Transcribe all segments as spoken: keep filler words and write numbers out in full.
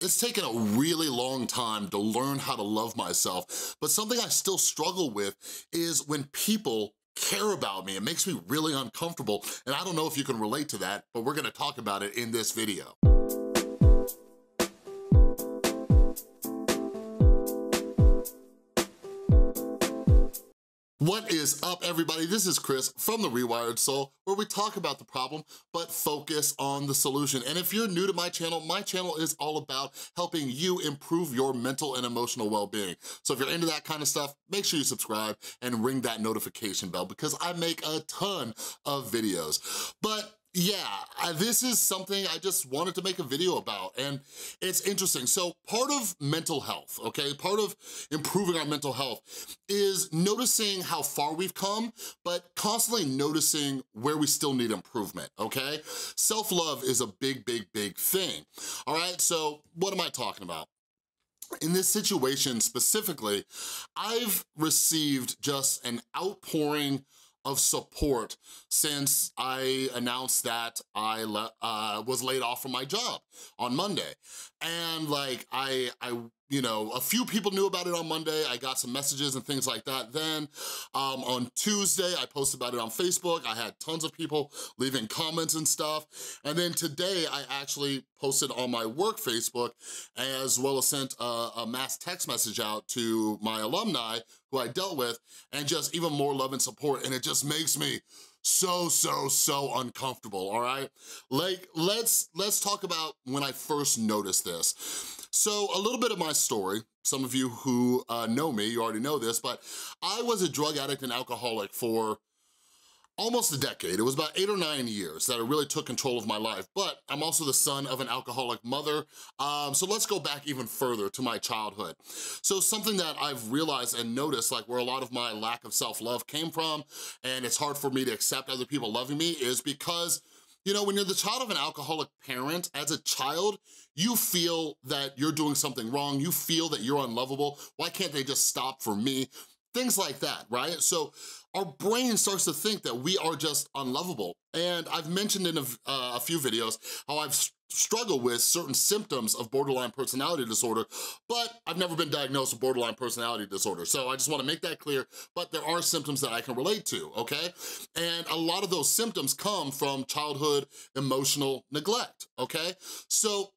It's taken a really long time to learn how to love myself, but something I still struggle with is when people care about me. It makes me really uncomfortable, and I don't know if you can relate to that, but we're gonna talk about it in this video. What is up, everybody? This is Chris from The Rewired Soul, where we talk about the problem, but focus on the solution. And if you're new to my channel, my channel is all about helping you improve your mental and emotional well-being. So if you're into that kind of stuff, make sure you subscribe and ring that notification bell because I make a ton of videos. But yeah, I, this is something I just wanted to make a video about, and it's interesting. So part of mental health, okay, part of improving our mental health is noticing how far we've come, but constantly noticing where we still need improvement, okay? Self-love is a big, big, big thing, all right? So what am I talking about? In this situation specifically, I've received just an outpouring of support since I announced that I uh, was laid off from my job on Monday. And like, I, I, you know, a few people knew about it on Monday. I got some messages and things like that. Then um, on Tuesday, I posted about it on Facebook. I had tons of people leaving comments and stuff. And then today, I actually posted on my work Facebook, as well as sent a, a mass text message out to my alumni who I dealt with, and just even more love and support. And it just makes me so, so, so uncomfortable, all right? Like, let's, let's talk about when I first noticed this. So a little bit of my story, some of you who uh, know me, you already know this, but I was a drug addict and alcoholic for almost a decade. It was about eight or nine years that it really took control of my life, but I'm also the son of an alcoholic mother. Um, so let's go back even further to my childhood. So something that I've realized and noticed, like where a lot of my lack of self-love came from, and it's hard for me to accept other people loving me, is because, you know, when you're the child of an alcoholic parent, as a child, you feel that you're doing something wrong, you feel that you're unlovable. Why can't they just stop for me? Things like that, right? So our brain starts to think that we are just unlovable. And I've mentioned in a, uh, a few videos how I've struggled with certain symptoms of borderline personality disorder, but I've never been diagnosed with borderline personality disorder. So I just wanna make that clear, but there are symptoms that I can relate to, okay? And a lot of those symptoms come from childhood emotional neglect, okay? So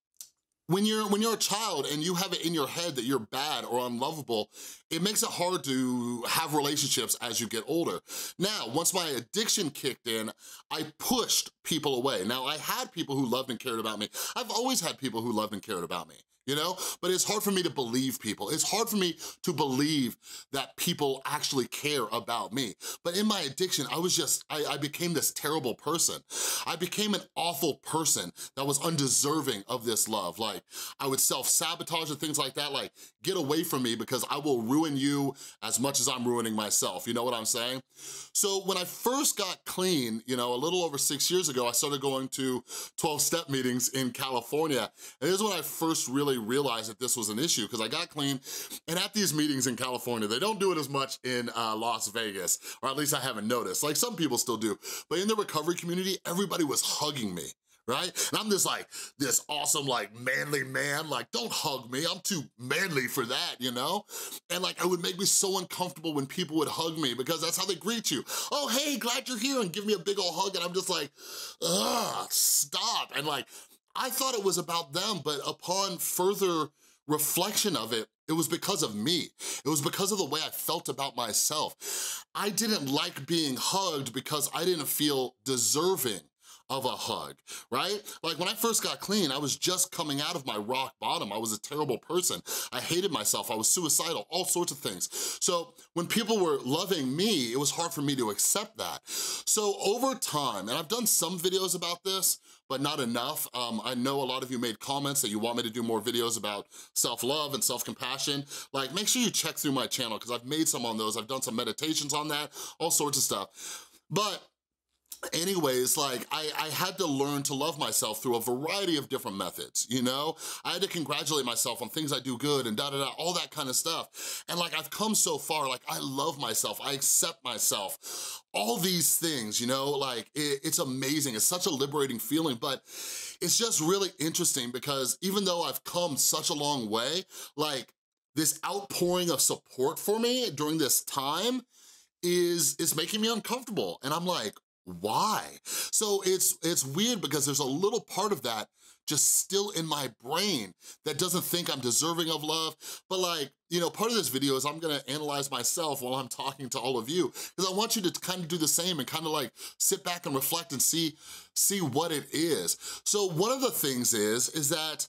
When you're, when you're a child and you have it in your head that you're bad or unlovable, it makes it hard to have relationships as you get older. Now, once my addiction kicked in, I pushed people away. Now, I had people who loved and cared about me. I've always had people who loved and cared about me, you know? But it's hard for me to believe people. It's hard for me to believe that people actually care about me. But in my addiction, I was just, I, I became this terrible person. I became an awful person that was undeserving of this love. Like, I would self-sabotage and things like that, like, get away from me because I will ruin you as much as I'm ruining myself, you know what I'm saying? So when I first got clean, you know, a little over six years ago, I started going to twelve-step meetings in California. And this is when I first really realized that this was an issue, because I got clean, and at these meetings in California, they don't do it as much in uh, Las Vegas, or at least I haven't noticed. Like, some people still do, but in the recovery community, everybody was hugging me, right? And I'm just like, this awesome, like, manly man, like, don't hug me, I'm too manly for that, you know? And like, it would make me so uncomfortable when people would hug me, because that's how they greet you. Oh, hey, glad you're here, and give me a big old hug, and I'm just like, ugh, stop. And like, I thought it was about them, but upon further reflection of it, it was because of me. It was because of the way I felt about myself. I didn't like being hugged because I didn't feel deserving of a hug, right? Like, when I first got clean, I was just coming out of my rock bottom. I was a terrible person. I hated myself. I was suicidal, all sorts of things. So when people were loving me, it was hard for me to accept that. So over time, and I've done some videos about this, but not enough. Um, I know a lot of you made comments that you want me to do more videos about self-love and self-compassion. Like, make sure you check through my channel, because I've made some on those. I've done some meditations on that, all sorts of stuff. But anyways, like I, I had to learn to love myself through a variety of different methods, you know? I had to congratulate myself on things I do good and da-da-da, all that kind of stuff. And like, I've come so far, like I love myself, I accept myself, all these things, you know? Like, it, it's amazing, it's such a liberating feeling, but it's just really interesting because even though I've come such a long way, like this outpouring of support for me during this time is, is making me uncomfortable. And I'm like, why? So it's it's weird because there's a little part of that just still in my brain that doesn't think I'm deserving of love. But like, you know, part of this video is I'm gonna analyze myself while I'm talking to all of you, because I want you to kind of do the same and kind of like sit back and reflect and see, see what it is. So one of the things is, is that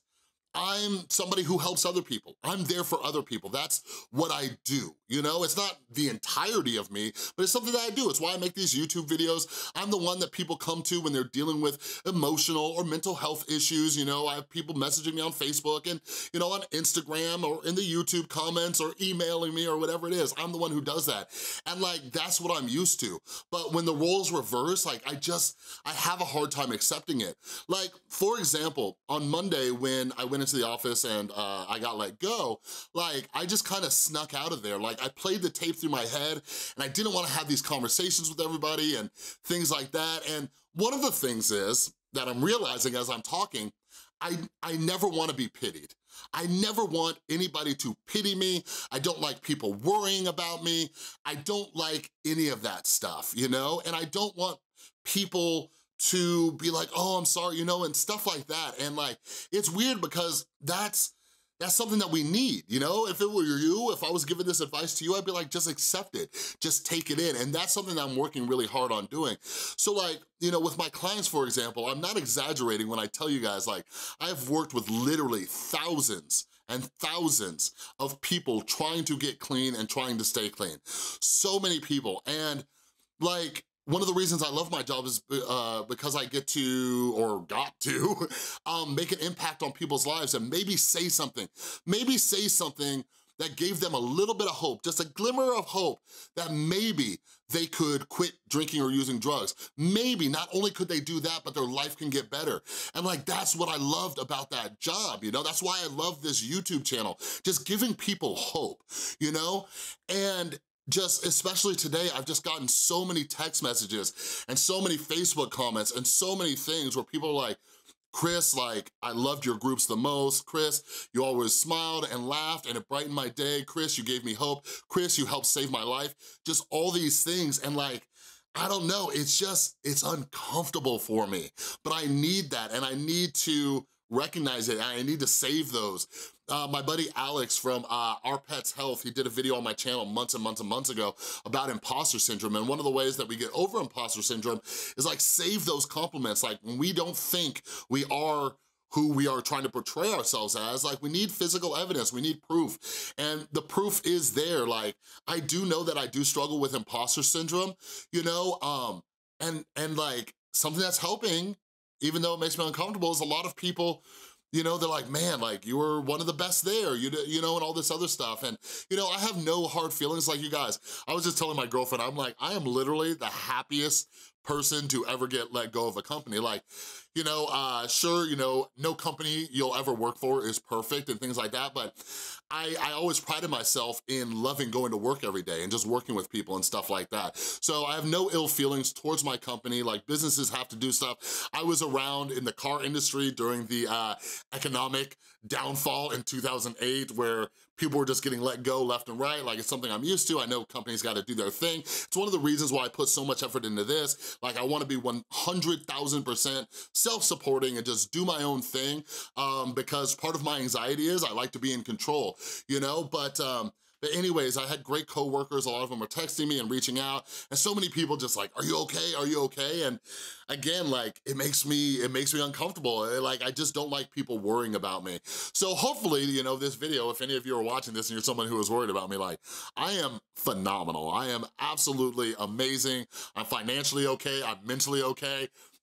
I'm somebody who helps other people. I'm there for other people. That's what I do, you know? It's not the entirety of me, but it's something that I do. It's why I make these YouTube videos. I'm the one that people come to when they're dealing with emotional or mental health issues, you know? I have people messaging me on Facebook and, you know, on Instagram or in the YouTube comments or emailing me or whatever it is. I'm the one who does that. And like, that's what I'm used to. But when the roles reverse, like I just, I have a hard time accepting it. Like, for example, on Monday when I went into the office and uh, I got let go, like I just kind of snuck out of there. Like I played the tape through my head and I didn't want to have these conversations with everybody and things like that. And one of the things is that I'm realizing as I'm talking, I, I never want to be pitied. I never want anybody to pity me. I don't like people worrying about me. I don't like any of that stuff, you know? And I don't want people to be like, oh, I'm sorry, you know, and stuff like that. And like, it's weird because that's, that's something that we need, you know? If it were you, if I was giving this advice to you, I'd be like, just accept it, just take it in. And that's something that I'm working really hard on doing. So like, you know, with my clients, for example, I'm not exaggerating when I tell you guys, like, I've worked with literally thousands and thousands of people trying to get clean and trying to stay clean. So many people, and like, one of the reasons I love my job is uh, because I get to, or got to, um, make an impact on people's lives and maybe say something, maybe say something that gave them a little bit of hope, just a glimmer of hope that maybe they could quit drinking or using drugs. Maybe, not only could they do that, but their life can get better. And like, that's what I loved about that job, you know? That's why I love this YouTube channel, just giving people hope, you know? And just, especially today, I've just gotten so many text messages and so many Facebook comments and so many things where people are like, Chris, like, I loved your groups the most. Chris, you always smiled and laughed and it brightened my day. Chris, you gave me hope. Chris, you helped save my life. Just all these things. And like, I don't know, it's just, it's uncomfortable for me. But I need that and I need to recognize it and I need to save those. Uh, my buddy Alex from uh, Our Pets Health, he did a video on my channel months and months and months ago about imposter syndrome, and one of the ways that we get over imposter syndrome is like save those compliments. Like when we don't think we are who we are trying to portray ourselves as, like we need physical evidence, we need proof, and the proof is there. Like I do know that I do struggle with imposter syndrome, you know, um, and, and like something that's helping, even though it makes me uncomfortable, is a lot of people, you know, they're like, man, like you were one of the best there, you, you know, and all this other stuff. And, you know, I have no hard feelings like you guys. I was just telling my girlfriend, I'm like, I am literally the happiest person to ever get let go of a company. Like, you know, uh, sure, you know, no company you'll ever work for is perfect and things like that, but I, I always prided myself in loving going to work every day and just working with people and stuff like that. So I have no ill feelings towards my company. Like businesses have to do stuff. I was around in the car industry during the uh, economic downfall in two thousand eight where people were just getting let go left and right. Like it's something I'm used to. I know companies gotta do their thing. It's one of the reasons why I put so much effort into this. Like I wanna be one hundred thousand percent self-supporting and just do my own thing um, because part of my anxiety is I like to be in control, you know? But, um, But anyways, I had great coworkers. A lot of them were texting me and reaching out, and so many people just like, are you okay? Are you okay? And again, like, it makes me, it makes me uncomfortable. Like, I just don't like people worrying about me. So hopefully, you know, this video, if any of you are watching this and you're someone who is worried about me, like, I am phenomenal. I am absolutely amazing. I'm financially okay. I'm mentally okay.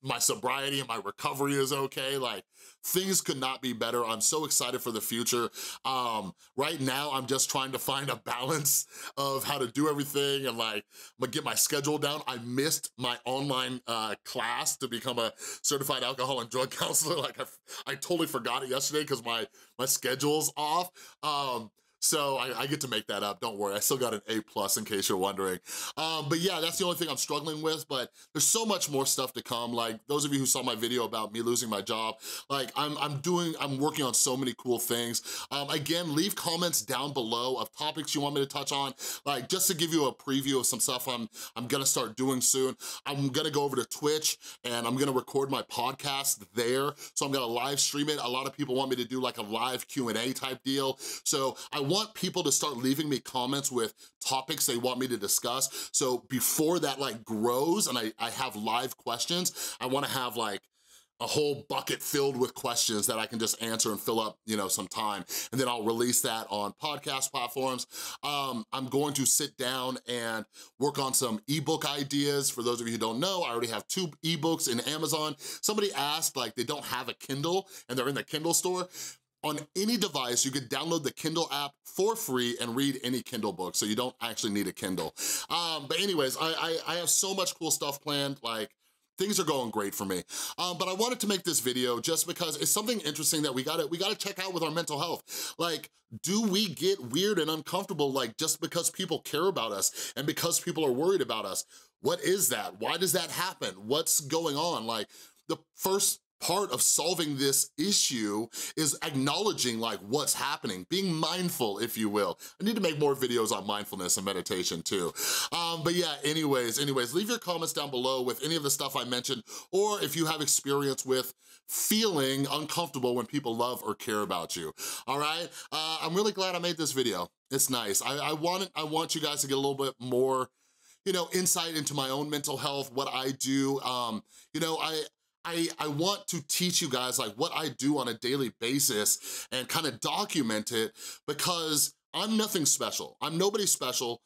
my sobriety and my recovery is okay. Like, things could not be better. I'm so excited for the future. Um, right now, I'm just trying to find a balance of how to do everything and like, I'm gonna get my schedule down. I missed my online uh, class to become a certified alcohol and drug counselor. Like, I, I totally forgot it yesterday because my, my schedule's off. Um, So I, I get to make that up, don't worry. I still got an A plus in case you're wondering. Um, but yeah, that's the only thing I'm struggling with, but there's so much more stuff to come. Like those of you who saw my video about me losing my job, like I'm, I'm doing, I'm working on so many cool things. Um, again, leave comments down below of topics you want me to touch on, like just to give you a preview of some stuff I'm, I'm gonna start doing soon. I'm gonna go over to Twitch and I'm gonna record my podcast there. So I'm gonna live stream it. A lot of people want me to do like a live Q and A type deal. So I want want people to start leaving me comments with topics they want me to discuss. So before that like grows and I, I have live questions, I wanna have like a whole bucket filled with questions that I can just answer and fill up, you know, some time. And then I'll release that on podcast platforms. Um, I'm going to sit down and work on some ebook ideas. For those of you who don't know, I already have two ebooks in Amazon. Somebody asked, like, they don't have a Kindle and they're in the Kindle store. On any device, you could download the Kindle app for free and read any Kindle book, so you don't actually need a Kindle. Um, but anyways, I, I, I have so much cool stuff planned, like, things are going great for me. Um, but I wanted to make this video just because it's something interesting that we gotta, we gotta check out with our mental health. Like, do we get weird and uncomfortable, like, just because people care about us and because people are worried about us? What is that? Why does that happen? What's going on? Like, the first part of solving this issue is acknowledging like what's happening, being mindful, if you will. I need to make more videos on mindfulness and meditation too. Um, but yeah, anyways, anyways, leave your comments down below with any of the stuff I mentioned, or if you have experience with feeling uncomfortable when people love or care about you, all right? Uh, I'm really glad I made this video. It's nice. I, I, want, I want you guys to get a little bit more, you know, insight into my own mental health, what I do. Um, you know, I, I, I want to teach you guys like what I do on a daily basis and kind of document it, because I'm nothing special. I'm nobody special.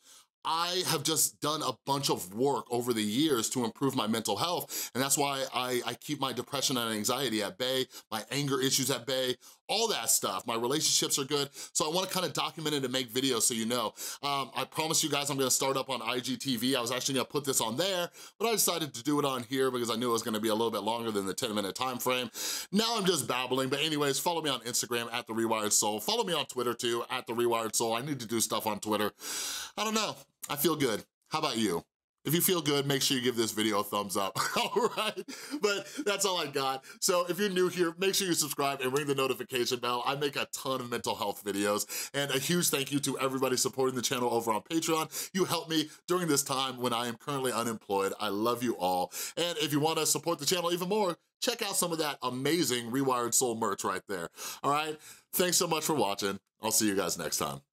I have just done a bunch of work over the years to improve my mental health, and that's why I, I keep my depression and anxiety at bay, my anger issues at bay, all that stuff. My relationships are good, so I wanna kinda document it and make videos so you know. Um, I promise you guys I'm gonna start up on I G T V. I was actually gonna put this on there, but I decided to do it on here because I knew it was gonna be a little bit longer than the ten minute time frame. Now I'm just babbling, but anyways, follow me on Instagram at The Rewired Soul. Follow me on Twitter too, at The Rewired Soul. I need to do stuff on Twitter. I don't know. I feel good. How about you? If you feel good, make sure you give this video a thumbs up, all right? But that's all I got. So if you're new here, make sure you subscribe and ring the notification bell. I make a ton of mental health videos, and a huge thank you to everybody supporting the channel over on Patreon. You help me during this time when I am currently unemployed. I love you all. And if you wanna support the channel even more, check out some of that amazing Rewired Soul merch right there, all right? Thanks so much for watching. I'll see you guys next time.